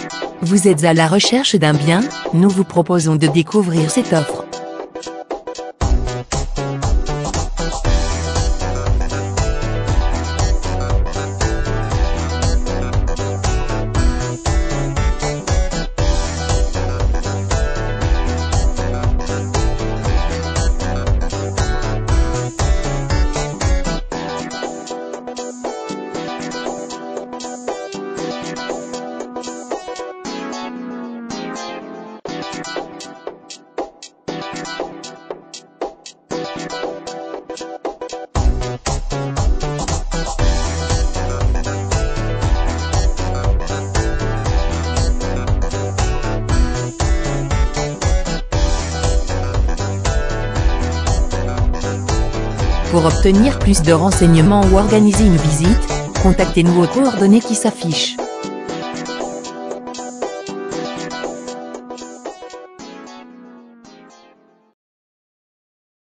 Vous êtes à la recherche d'un bien? Nous vous proposons de découvrir cette offre. Pour obtenir plus de renseignements ou organiser une visite, contactez-nous aux coordonnées qui s'affichent.